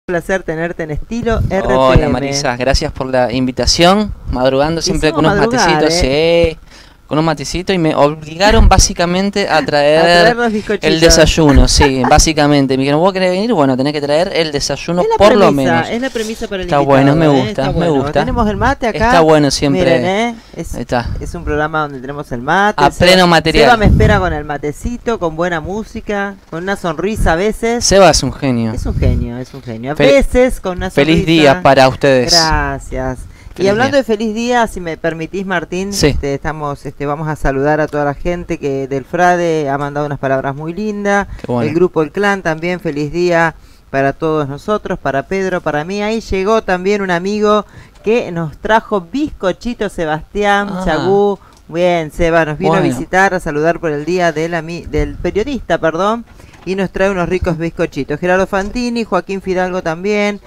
placer tenerte en Estilo RPM. Hola Marisa, gracias por la invitación. Madrugando siempre con unos matecitos, sí, con un matecito, y me obligaron básicamente a traer el desayuno, sí, básicamente. Me dijeron, ¿vos querés venir? Bueno, tenés que traer el desayuno por lo menos. Es la premisa para el invitado. Está bueno, me gusta, me gusta. Tenemos el mate acá. Está bueno siempre. Miren, es un programa donde tenemos el mate. A pleno material. Seba me espera con el matecito, con buena música, con una sonrisa a veces. Seba es un genio. Es un genio, es un genio. A veces con una sonrisa. Feliz día para ustedes. Gracias. Y hablando de feliz día, si me permitís, Martín, sí. Vamos a saludar a toda la gente que del Frade ha mandado unas palabras muy lindas. Bueno. El grupo El Clan también, feliz día para todos nosotros, para Pedro, para mí. Ahí llegó también un amigo que nos trajo bizcochito, Sebastián Chagú. Bien, Seba nos vino a visitar, a saludar por el día del periodista, perdón, y nos trae unos ricos bizcochitos. Gerardo Fantini, Joaquín Fidalgo también,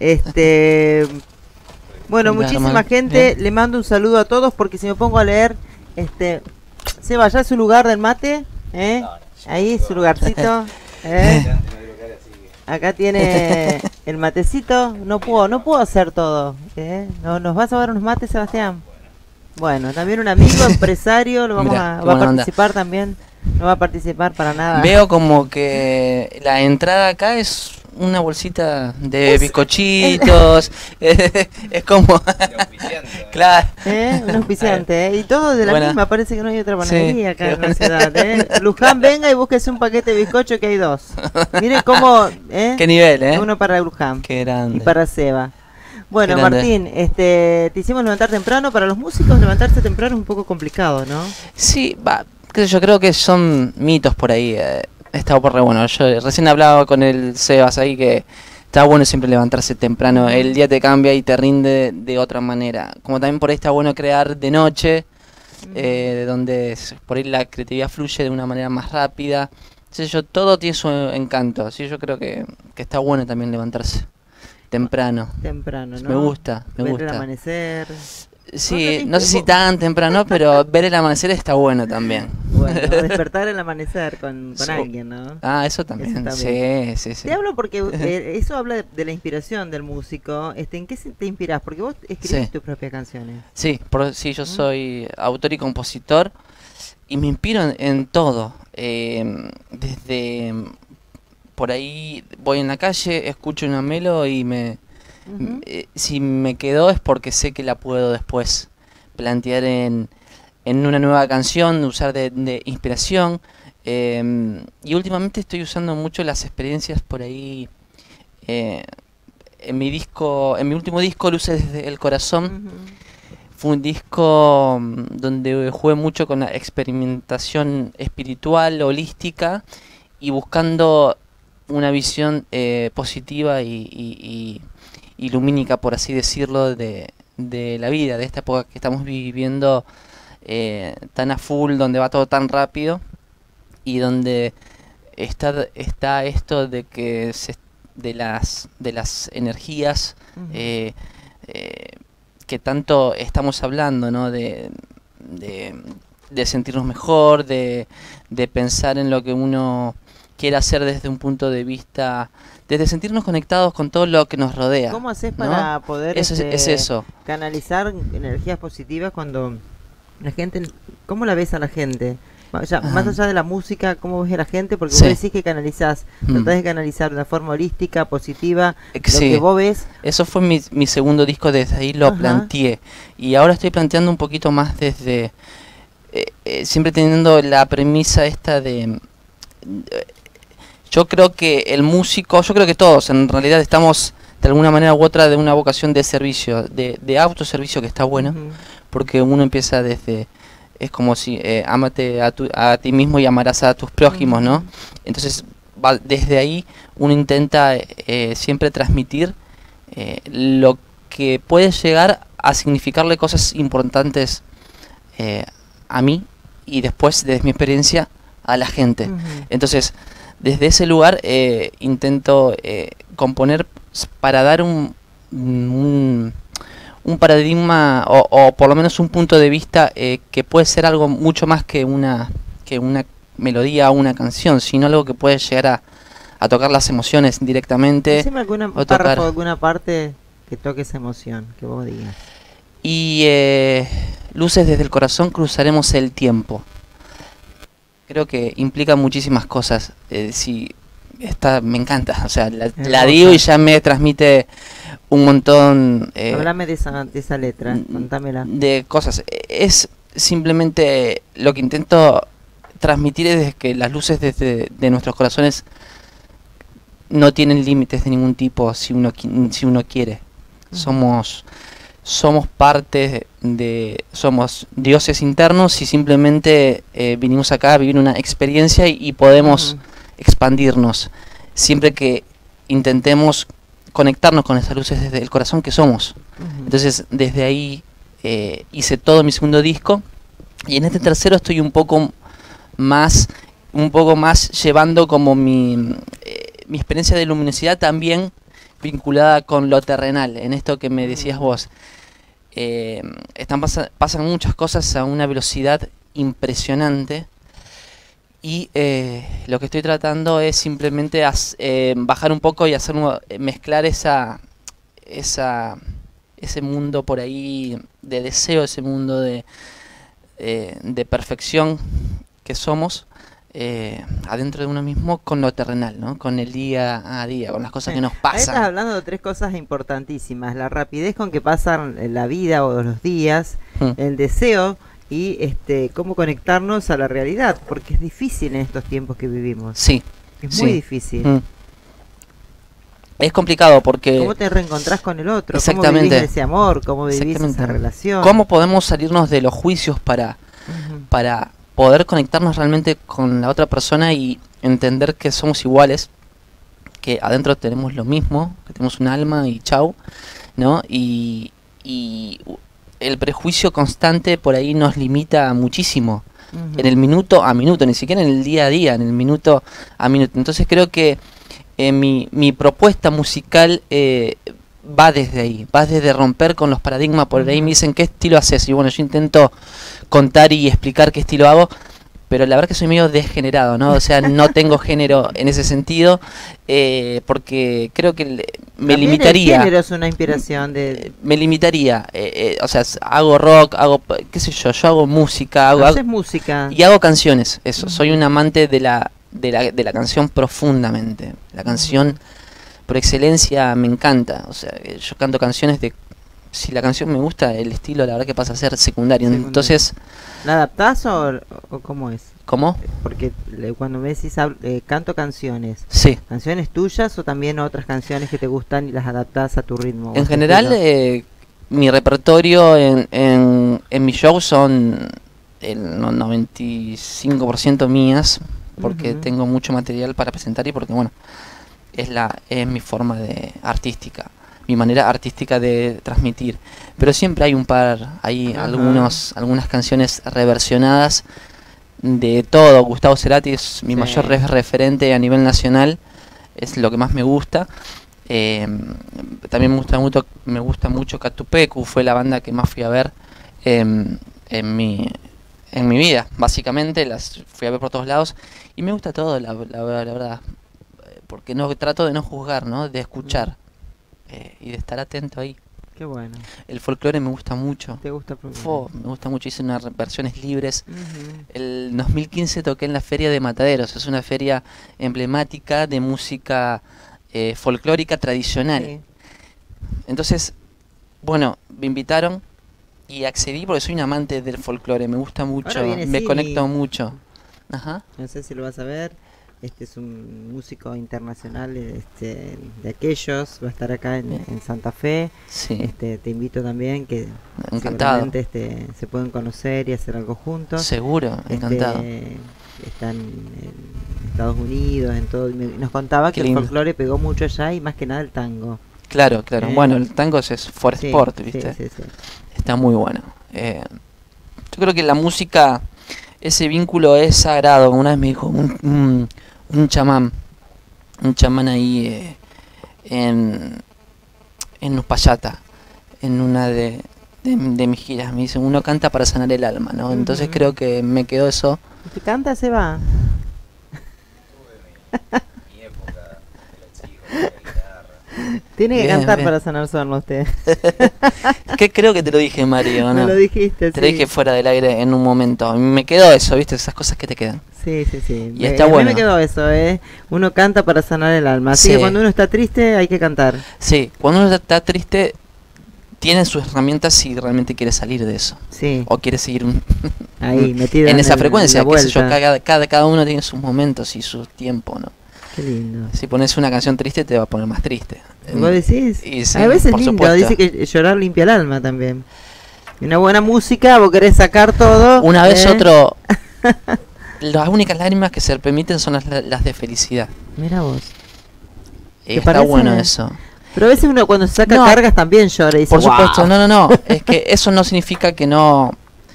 Bueno, muchísima gente. Le mando un saludo a todos, porque si me pongo a leer, Seba, ¿ya es su lugar del mate? Ahí, su lugarcito. Acá tiene el matecito. No puedo hacer todo. ¿Nos vas a dar unos mates, Sebastián? Bueno, también un amigo, empresario, va a participar también. No va a participar para nada. Veo como que la entrada acá es una bolsita de bizcochitos. Es como claro, un auspiciante, y todo de la misma. Parece que no hay otra panadería acá en la ciudad. Luján, venga y búsquese un paquete de bizcocho, que hay dos. Miren cómo qué nivel, uno para Luján, qué grande, y para Seba. Bueno, Martín, te hicimos levantar temprano. Para los músicos levantarse temprano es un poco complicado, ¿no? Sí, yo creo que son mitos por ahí. Está por re bueno. Yo recién hablaba con el Sebas ahí, que está bueno siempre levantarse temprano. El día te cambia y te rinde de otra manera. Como también por ahí está bueno crear de noche, donde por ahí la creatividad fluye de una manera más rápida. Todo tiene su encanto. Sí, yo creo que está bueno también levantarse temprano. Temprano, ¿no? Me gusta. Ver el amanecer. Sí, no sé si tan temprano, pero ver el amanecer está bueno también. Bueno, despertar el amanecer con alguien, ¿no? Eso también. Sí. Te hablo porque eso habla de la inspiración del músico. ¿En qué te inspirás? Porque vos escribís tus propias canciones. Sí, yo soy autor y compositor, y me inspiro en todo. Desde por ahí voy en la calle, escucho una melo y si me quedó es porque sé que la puedo después plantear en una nueva canción, usar de inspiración. Y últimamente estoy usando mucho las experiencias por ahí. En mi último disco, Luces del Corazón, fue un disco donde jugué mucho con la experimentación espiritual, holística, y buscando una visión positiva y lumínica, por así decirlo, de la vida, de esta época que estamos viviendo tan a full, donde va todo tan rápido, y donde está esto de que de las energías que tanto estamos hablando, ¿no? De sentirnos mejor, de pensar en lo que uno quiere hacer desde un punto de vista, desde sentirnos conectados con todo lo que nos rodea. ¿Cómo haces para poder es eso, canalizar energías positivas cuando la gente, cómo la ves a la gente? Más allá de la música, ¿cómo ves a la gente? Porque vos decís que canalizás, tratás de canalizar de una forma holística, positiva, lo que vos ves. Eso fue mi segundo disco, desde ahí lo planteé. Y ahora estoy planteando un poquito más desde, siempre teniendo la premisa esta de yo creo que el músico, yo creo que todos en realidad estamos de alguna manera u otra de una vocación de servicio, de autoservicio, que está bueno, porque uno empieza desde, es como si ámate a ti mismo y amarás a tus prójimos, ¿no? Entonces desde ahí uno intenta siempre transmitir lo que puede llegar a significarle cosas importantes a mí, y después desde mi experiencia a la gente. Entonces desde ese lugar intento componer para dar un paradigma o por lo menos un punto de vista que puede ser algo mucho más que una melodía o una canción, sino algo que puede llegar a tocar las emociones directamente. Decime algún párrafo, alguna parte que toque esa emoción, que vos digas. Y luces desde el corazón, cruzaremos el tiempo. Creo que implica muchísimas cosas. Me encanta, o sea, la digo y ya me transmite un montón. Háblame de esa letra, contámela. De cosas. Es simplemente lo que intento transmitir es que las luces de nuestros corazones no tienen límites de ningún tipo si uno quiere. Somos parte somos dioses internos y simplemente vinimos acá a vivir una experiencia y podemos expandirnos siempre que intentemos conectarnos con esas luces desde el corazón que somos. Entonces desde ahí hice todo mi segundo disco y en este tercero estoy un poco más llevando como mi experiencia de luminosidad también vinculada con lo terrenal, en esto que me decías vos. Pasan muchas cosas a una velocidad impresionante y lo que estoy tratando es simplemente bajar un poco y mezclar ese mundo por ahí de deseo, ese mundo de perfección que somos adentro de uno mismo con lo terrenal, ¿no? Con el día a día, con las cosas que nos pasan. Ahí estás hablando de tres cosas importantísimas: la rapidez con que pasan la vida o los días, el deseo y cómo conectarnos a la realidad, porque es difícil en estos tiempos que vivimos. Sí. Es muy difícil. Es complicado porque... ¿Cómo te reencontrás con el otro? Exactamente. ¿Cómo vivís ese amor? ¿Cómo vivís esa relación? ¿Cómo podemos salirnos de los juicios para poder conectarnos realmente con la otra persona y entender que somos iguales, que adentro tenemos lo mismo, que tenemos un alma y chau, ¿no? Y el prejuicio constante por ahí nos limita muchísimo, en el minuto a minuto, ni siquiera en el día a día, en el minuto a minuto. Entonces creo que mi propuesta musical va desde ahí, va desde romper con los paradigmas. Por ahí me dicen, ¿qué estilo haces? Y bueno, yo intento contar y explicar qué estilo hago, pero la verdad que soy medio degenerado, ¿no? O sea, no tengo género en ese sentido, porque creo que me limitaría. El género es una inspiración de... Me limitaría, o sea, hago rock, qué sé yo hago música, haces música. Y hago canciones, eso, soy un amante de la canción profundamente, la canción por excelencia me encanta, o sea, yo canto canciones si la canción me gusta, el estilo la verdad que pasa a ser secundario. Entonces... ¿La adaptás o cómo es? ¿Cómo? Porque cuando me decís canto canciones, sí. ¿canciones tuyas o también otras canciones que te gustan y las adaptás a tu ritmo? En general, mi repertorio en mi show son el 95% mías, porque tengo mucho material para presentar y porque, bueno, es mi forma artística, mi manera artística de transmitir. Pero siempre hay algunas canciones reversionadas de todo. Gustavo Cerati es mi mayor referente a nivel nacional, es lo que más me gusta. También me gusta mucho Catupecu, fue la banda que más fui a ver en mi vida, básicamente. Las fui a ver por todos lados y me gusta todo, la verdad, porque trato de no juzgar, ¿no? De escuchar y de estar atento ahí. Qué bueno. El folclore me gusta mucho. ¿Te gusta el folclore? Me gusta mucho, hice unas versiones libres. El 2015 toqué en la Feria de Mataderos, es una feria emblemática de música folclórica tradicional. Sí. Entonces, bueno, me invitaron y accedí porque soy un amante del folclore, me gusta mucho, me conecto mucho. Ajá. No sé si lo vas a ver. Este es un músico internacional de aquellos, va a estar acá en Santa Fe. Sí. Te invito también, que encantado. Seguramente se pueden conocer y hacer algo juntos. Seguro, encantado. Están en Estados Unidos, en todo. Nos contaba que el folclore pegó mucho allá y más que nada el tango. Claro. Bueno, el tango es for sport, ¿viste? Sí. Está muy bueno. Yo creo que la música, ese vínculo es sagrado. Una vez me dijo un chamán ahí en Uspallata, en una de mis giras, me dice, uno canta para sanar el alma, ¿no? Entonces creo que me quedó eso. Si canta se va. Tiene que Bien, cantar bien. para sanar su alma usted. Que creo que te lo dije, Mario, ¿no? Me lo dijiste, Te lo dije fuera del aire en un momento. Me quedó eso, ¿viste? Esas cosas que te quedan. Sí, sí, sí. Y está a mí bueno. me quedó eso, Uno canta para sanar el alma. Así Sí. que cuando uno está triste hay que cantar. Sí, cuando uno está triste, tiene sus herramientas si realmente quiere salir de eso. Sí. O quiere seguir Ahí, metido en esa la frecuencia, qué sé yo, vuelta. cada uno tiene sus momentos y su tiempo, ¿no? Qué lindo. Si pones una canción triste te va a poner más triste. ¿Vos decís? Y sí, A veces por lindo, supuesto. dice que llorar limpia el alma también. Y una buena música, vos querés sacar todo. Una vez las únicas lágrimas que se permiten son las de felicidad. Mira vos. Está parece? bueno eso. Pero a veces uno cuando se saca No. cargas también llora y dice, Por supuesto, "Wow". no. Es que eso no significa que uno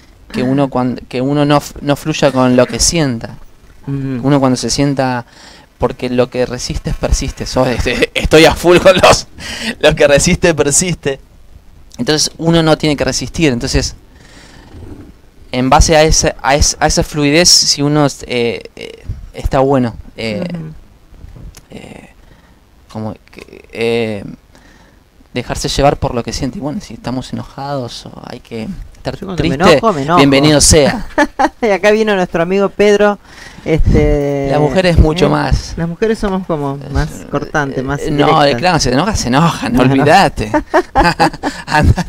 no fluya con lo que sienta. Ujú. Uno cuando se sienta, porque lo que resiste persiste. Estoy a full con lo que resiste persiste. Entonces uno no tiene que resistir. Entonces, en base a esa fluidez, si uno está bueno, Ujú. como que, dejarse llevar por lo que siente. Y bueno, si estamos enojados o hay que estar Yo cuando me triste, enojo, me enojo. bienvenido sea. Y acá vino nuestro amigo Pedro. La mujer es mucho más. Las mujeres somos como más cortantes, más No, directas. claro, se enoja, no No. olvídate. Anda.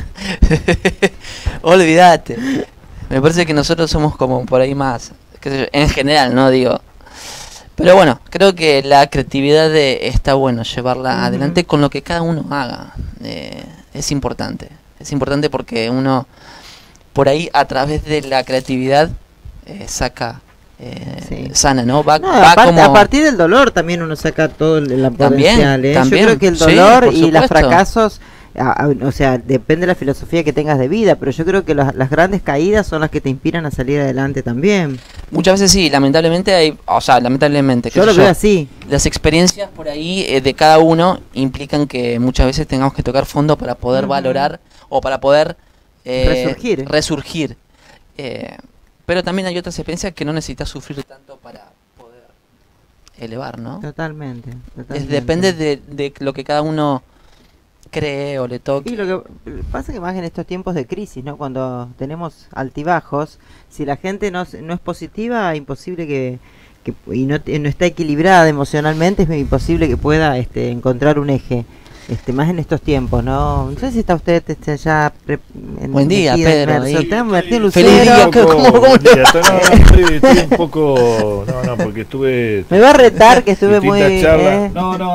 Olvídate. Me parece que nosotros somos como por ahí más, qué sé yo, en general, no digo. Pero bueno, creo que la creatividad está bueno llevarla Ujú. adelante con lo que cada uno haga. Es importante. Es importante porque uno por ahí a través de la creatividad saca, Sí. sana, ¿no? Va Aparte, como... a partir del dolor también uno saca todo el También, potencial. Yo también, creo que el sí, dolor por y los supuesto. fracasos, o sea, depende de la filosofía que tengas de vida, pero yo creo que las grandes caídas son las que te inspiran a salir adelante también. Muchas veces sí, lamentablemente lamentablemente, qué Yo sé lo veo así. las experiencias por ahí de cada uno implican que muchas veces tengamos que tocar fondo para poder Ujú. valorar o para poder Resurgir. Pero también hay otras experiencias que no necesitas sufrir tanto para poder elevar, ¿no? Totalmente. Depende de lo que cada uno cree o le toque. Y lo que pasa que más en estos tiempos de crisis, ¿no? Cuando tenemos altibajos, si la gente no es positiva, imposible y no está equilibrada emocionalmente, es imposible que pueda encontrar un eje. Más en estos tiempos, ¿no? No sé si está usted ya Buen día, metido, Pedro, inmerso. ahí. Está Martín Feliz Lucero. día, ¿cómo Buen le día. va? Estoy un poco... No, porque estuve... Me va a retar que estuve muy... distintas charlas.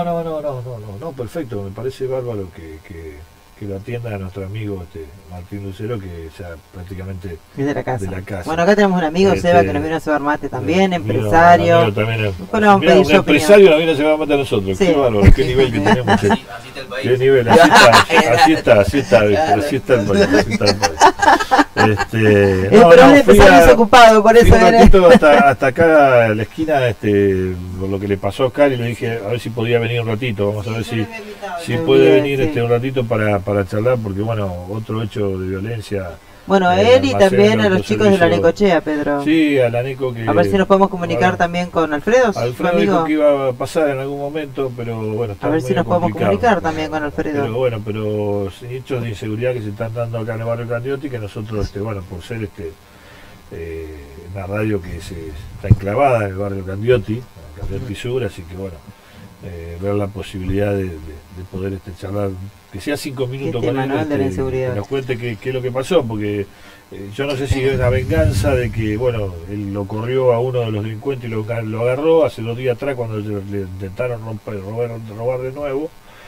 No, perfecto. Me parece bárbaro que lo atienda a nuestro amigo Martín Lucero, que ya prácticamente... Es de la casa. De la casa. Bueno, acá tenemos un amigo, Seba, que nos vino a cebar mate también, empresario. Amigo también, Bueno, vamos a pedir un su opinión. empresario nos viene a cebar mate a nosotros. Sí. Qué bárbaro, qué nivel que tenemos. Qué nivel, así está el país, así está el país. Pero un empresario desocupado, por eso fui un viene. ratito hasta acá a la esquina, por lo que le pasó a Oscar, y le dije a ver si podía venir un ratito, vamos a ver si puede venir un ratito para charlar, porque bueno, otro hecho de violencia. Bueno, él y también a los chicos de la Necochea, Pedro. Sí, a la Neco que... A ver si nos podemos comunicar también con Alfredo, su Alfredo amigo. dijo que iba a pasar en algún momento, pero bueno, está A ver muy si nos podemos complicado. comunicar también con Alfredo. Pero bueno, hechos de inseguridad que se están dando acá en el barrio Candioti, que nosotros, bueno, por ser una radio que está enclavada en el barrio Candioti Sur, así que bueno, ver la posibilidad de poder charlar, que sea 5 minutos con tema, él, ¿no? De la inseguridad. que nos cuente qué es lo que pasó, porque yo no sé si es una venganza de que, bueno, él lo corrió a uno de los delincuentes y lo agarró hace 2 días atrás cuando le intentaron robar de nuevo,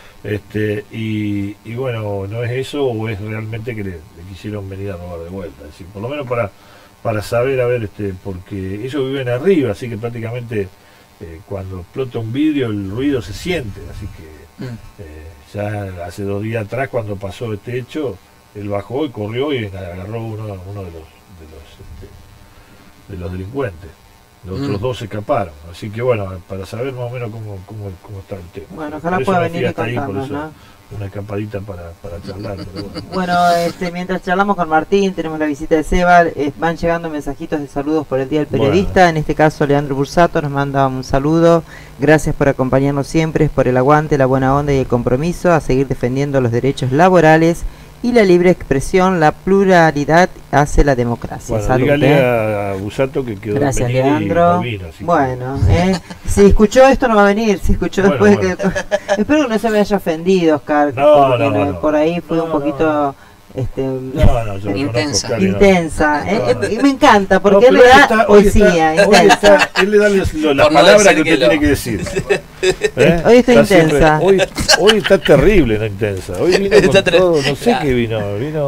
y bueno, no es eso, o es realmente que le quisieron venir a robar de vuelta, es decir, por lo menos para saber, a ver, porque ellos viven arriba, así que prácticamente cuando explota un vidrio el ruido se siente, así que ya hace 2 días atrás cuando pasó este hecho, él bajó y corrió y agarró uno de los delincuentes. Los otros dos se escaparon. Así que bueno, para saber más o menos cómo está el tema. Bueno, ojalá pueda venir y contarnos, eso, ¿no? Una escapadita para charlar. Pero bueno, mientras charlamos con Martín, tenemos la visita de Seba, van llegando mensajitos de saludos por el Día del Periodista. En este caso, Leandro Bursato nos manda un saludo. Gracias por acompañarnos siempre, por el aguante, la buena onda y el compromiso a seguir defendiendo los derechos laborales y la libre expresión. La pluralidad hace la democracia. Bueno, Salud, dígale a Busato que quedó. Gracias, Leandro. No vino, bueno, si escuchó esto no va a venir. Si escuchó después que espero que no se me haya ofendido, Oscar. No. Por ahí fue un poquito intensa. Y me encanta porque él le da poesía. Él le da la palabra que usted tiene que decir. Hoy está intensa. Hoy está terrible, no intensa. Hoy vino con todo, no sé qué vino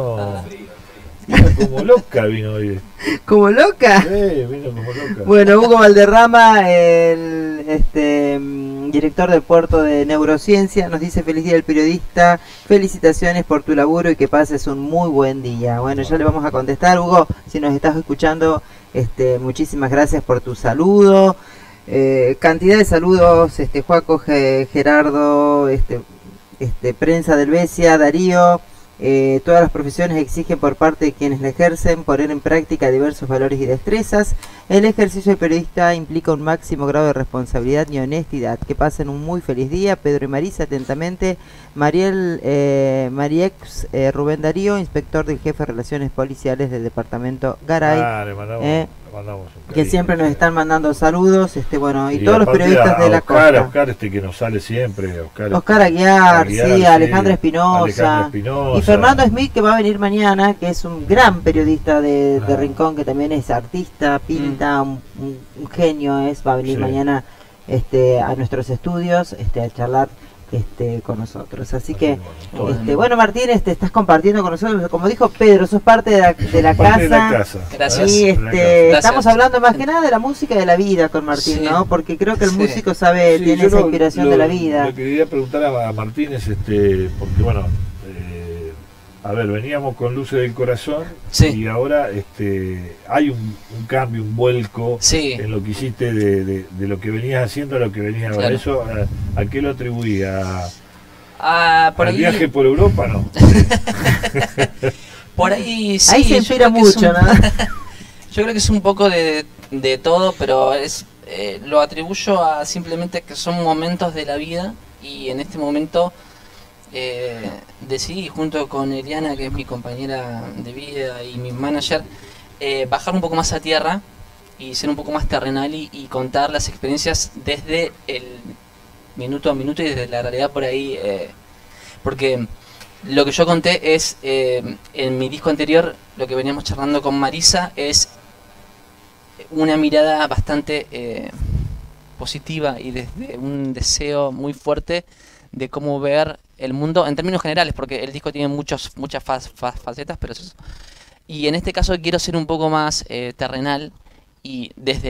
como loca, vino hoy. ¿Como loca? Vino como loca. Bueno, Hugo Valderrama, el director del puerto de Neurociencia, nos dice: feliz día del periodista, felicitaciones por tu laburo y que pases un muy buen día. Bueno, ya le vamos a contestar, Hugo, si nos estás escuchando, muchísimas gracias por tu saludo. Cantidad de saludos, Joaco, Gerardo, Prensa del Besia, Darío. Todas las profesiones exigen por parte de quienes la ejercen poner en práctica diversos valores y destrezas. El ejercicio del periodista implica un máximo grado de responsabilidad y honestidad. Que pasen un muy feliz día. Pedro y Marisa, atentamente. Mariex Rubén Darío, inspector del jefe de Relaciones Policiales del departamento Garay. Le mandamos que siempre nos están mandando saludos, y todos los periodistas de la costa. Oscar, que nos sale siempre, Oscar Aguiar, sí, Alejandra Espinosa, y Fernando Smith, que va a venir mañana, que es un gran periodista de Rincón, que también es artista, pinta, un genio va a venir mañana a nuestros estudios a charlar con nosotros. Así que bueno, Martín, estás compartiendo con nosotros, como dijo Pedro, sos parte de la casa. Gracias. Y estamos hablando más que nada de la música y de la vida con Martín, ¿no? Porque creo que el músico tiene esa inspiración de la vida. Lo que quería preguntar a Martín es porque bueno, a ver, veníamos con Luces del Corazón y ahora hay un cambio, un vuelco en lo que hiciste de lo que venías haciendo a lo que venías ahora. ¿Eso a qué lo atribuía? ¿Al viaje por Europa, no? Por ahí sí. Ahí se inspira mucho, ¿no? Yo creo que es un poco de todo, pero lo atribuyo a simplemente que son momentos de la vida y en este momento decidí, junto con Eliana, que es mi compañera de vida y mi manager, bajar un poco más a tierra y ser un poco más terrenal y contar las experiencias desde el minuto a minuto y desde la realidad por ahí, porque lo que yo conté es, en mi disco anterior, lo que veníamos charlando con Marisa, es una mirada bastante positiva y desde un deseo muy fuerte de cómo ver el mundo en términos generales, porque el disco tiene muchas facetas, pero eso. Y en este caso quiero ser un poco más terrenal y desde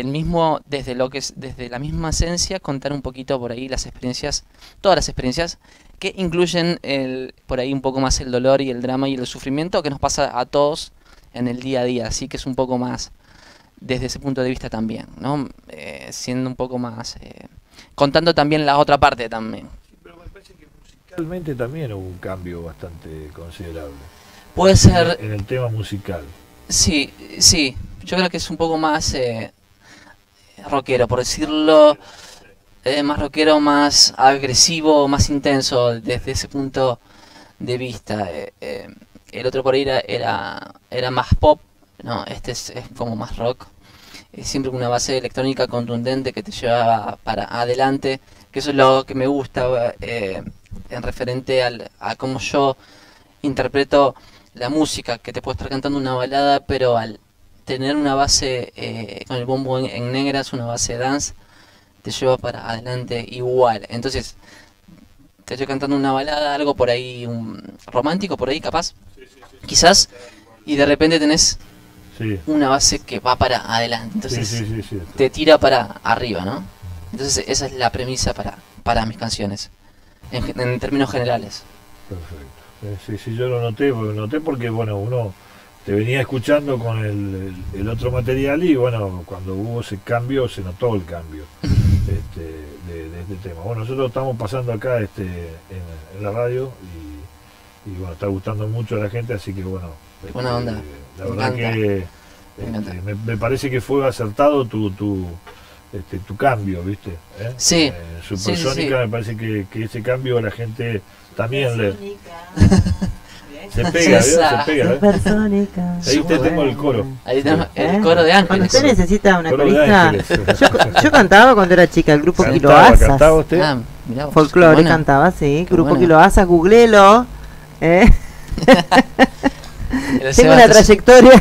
la misma esencia contar un poquito por ahí las experiencias, todas las experiencias que incluyen por ahí un poco más el dolor y el drama y el sufrimiento que nos pasa a todos en el día a día, así que es un poco más desde ese punto de vista también, ¿no? Siendo un poco más contando también la otra parte también. Musicalmente también hubo un cambio bastante considerable. Puede ser. En el tema musical. Sí. Yo creo que es un poco más rockero, por decirlo. Más rockero, más agresivo, más intenso desde ese punto de vista. El otro por ahí era más pop. No, este es como más rock. Siempre con una base electrónica contundente que te lleva para adelante. Que eso es lo que me gusta. En referente a cómo yo interpreto la música, que te puedo estar cantando una balada, pero al tener una base con el bombo en negras, una base dance, te lleva para adelante igual. Entonces, te estoy cantando una balada, algo por ahí, un romántico por ahí capaz, quizás, y de repente tenés una base que va para adelante, entonces te tira para arriba, ¿no? Entonces esa es la premisa para mis canciones. En términos generales. Perfecto. Sí, yo lo noté porque bueno, uno te venía escuchando con el otro material y bueno, cuando hubo ese cambio, se notó el cambio de este tema. Bueno, nosotros estamos pasando acá en la radio y bueno, está gustando mucho a la gente, así que bueno, buena onda. La verdad que me parece que fue acertado tu cambio, ¿viste? Sí. Supersónica, me parece que ese cambio a la gente también le... Se pega, se pega. Supersónica. Ahí tengo el coro. Ahí tenemos el coro de Cuando Ángeles. usted necesita una Coro de corista, Ángeles. yo cantaba cuando era chica, el grupo ¿Cantaba Kiloasas. usted? Ah, mirá vos, Folclore qué buena. cantaba, sí, Qué grupo buena. Kiloasas, googleelo. El Tengo Seba una te- trayectoria.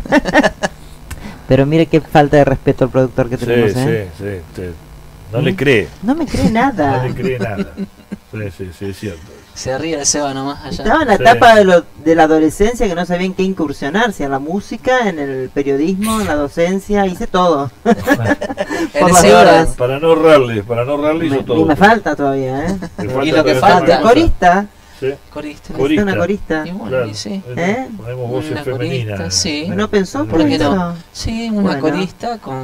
Pero mire qué falta de respeto al productor que Sí, tenemos, sí. No le cree. No me cree No nada. le cree nada. Sí, es cierto. Se ríe el Seba nomás allá. Estaba en la Sí. etapa de la adolescencia que no sabía en qué incursionar, si en la música, en el periodismo, en la docencia, hice todo. En por las ese orden. dudas. Para no ahorrarle hizo todo. Y me falta todavía, ¿eh? Le Y lo que pero falta. una cosa. Corista, Sí, Corista. Corista. una corista. Y bueno, claro. y sí. ¿Eh? Ponemos voces Una femeninas. corista, sí. ¿No pensó ¿Por por qué eso? no? Sí, una Bueno. corista con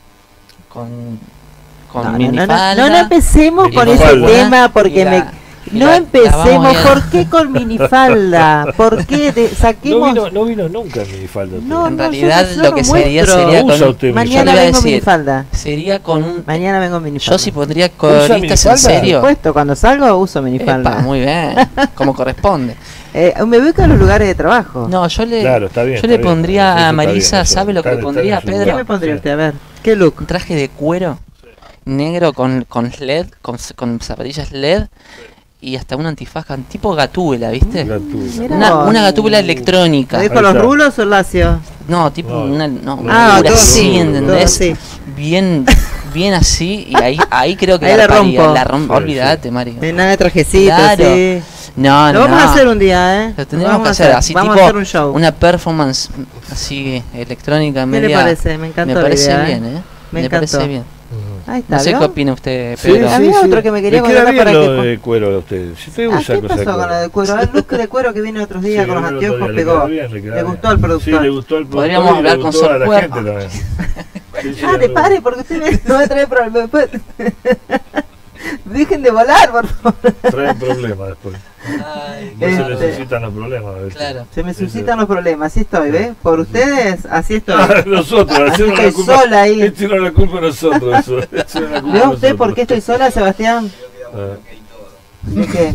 No, minifalda. no empecemos con ese Minifalda. tema porque Y la- me... y No la- empecemos, la vamos a ir- ¿por qué con minifalda? ¿Por qué saquemos? No vino nunca en minifalda. No, En no, realidad yo lo que sería muestro. sería Usa con usted Mañana Yo le iba a vengo decir, minifalda. sería con un Mañana vengo minifalda. yo si pondría coristas en minifalda? Por serio. supuesto, cuando salgo uso minifalda. Epa, muy bien, como corresponde. Me ubico a los lugares de trabajo. No, yo le Claro, está bien. yo está le bien. pondría Eso a está Marisa, bien, eso. ¿sabe lo que le Está pondría en a su Pedro? ¿Qué lugar. me pondría Sí. usted? A ver, ¿qué look? un traje de cuero negro con LED, con zapatillas LED y hasta una antifaz tipo gatúbela, ¿viste? Gatúbela. Mira. Una gatúbela electrónica. ¿Me dijo Ahí los está. rulos o lacio? No, tipo No. una Ah, figura todo así, sí, ¿entendés? todo sí. Bien así, y ahí creo que Ahí la garparía, rompo. la rompo, Sí, olvídate, Mario. Nada de trajecito, Claro. sí. No, Lo no, vamos no. a hacer un día, ¿eh? Lo tendríamos que hacer así, vamos tipo a hacer un show. una performance así electrónica ¿Qué media. le parece? Me encantó Me parece la idea, bien, ¿eh? ¿eh? Me Me parece encantó. bien. Ujú. Ahí está, No sé ¿vio? qué opina usted, Sí, Pedro. Había otro que me quería Le queda contar bien para lo que... de cuero a usted. Si usted Ah, usa ¿qué cosas de pasó con la de cuero? El look de cuero que viene otros días Sí, con los el otro anteojos día le pegó. queda bien, le queda Le bien. gustó al productor. Sí, le gustó al productor. Podríamos y le hablar con gustó a la Sor gente Cuerva. también. Sí, sí, Ah, le- pare, porque usted me va a traer problemas después. Dejen de volar, por favor. Traen problemas después. Ay, No se Este- necesitan los problemas. ¿viste? claro. Se me suscitan los problemas, así estoy, ¿ves? Por ustedes, así estoy. Ah, nosotros, Así hacemos la estoy culpa. sola ahí. Echaron la culpa a nosotros. Eso. Echaron la culpa ¿Ve a usted por nosotros. qué estoy sola, Sebastián? Ah, ¿De qué?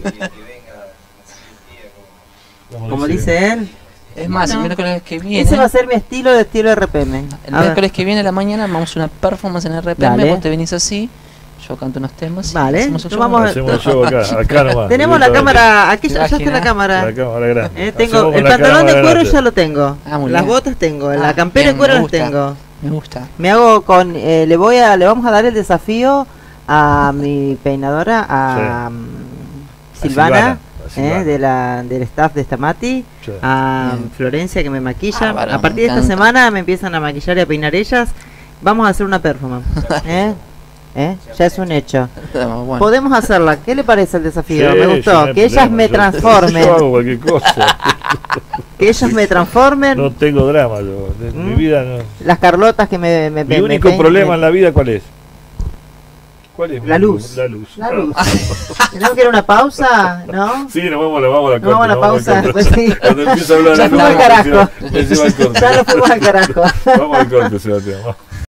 Como dice él. Es más, Bueno, el miércoles que viene. Ese va a ser mi estilo de estilo RPM. El A ver. miércoles que viene a la mañana vamos a una performance en RPM, Dale. vos te venís así, yo canto unos temas. y Vale, hacemos el nos show. vamos a- Hacemos el show acá nomás. Tenemos la directamente. cámara, aquí ya está Imagina. la cámara. La cámara grande. Tengo Hacemos el con la pantalón de cámara cuero grande. ya lo tengo. Ah, muy Las bien. botas tengo, la Ah, campera bien, de cuero me las gusta. tengo. Me gusta. Me hago con le vamos a dar el desafío a mi peinadora, a Silvana, a Silvana. del staff de Stamati, Sí. a Bien. Florencia que me maquilla. Bárbaro, A partir de me esta encanta. semana me empiezan a maquillar y a peinar ellas. Vamos a hacer una performance. Ya es un hecho. Bueno, Podemos hacerla. ¿Qué le parece el desafío? Sí, Me sí, gustó. no hay Que ellas problema, me yo transformen. hago cualquier cosa. Que ellas me transformen. No tengo drama yo. De mi vida no. Las Carlotas que me Mi único peinen. problema en la vida, ¿cuál es? ¿Cuál es? La luz. La luz. La luz. ¿Tenemos que ir a una pausa? ¿No? Sí, nos vamos a la Nos vamos a la pausa. corte. Pues sí. Cuando empieza a hablar Ya la fuimos luz, al carajo. encima al corte. Ya nos fuimos al carajo. Vamos al corte, Sebastián. Vamos.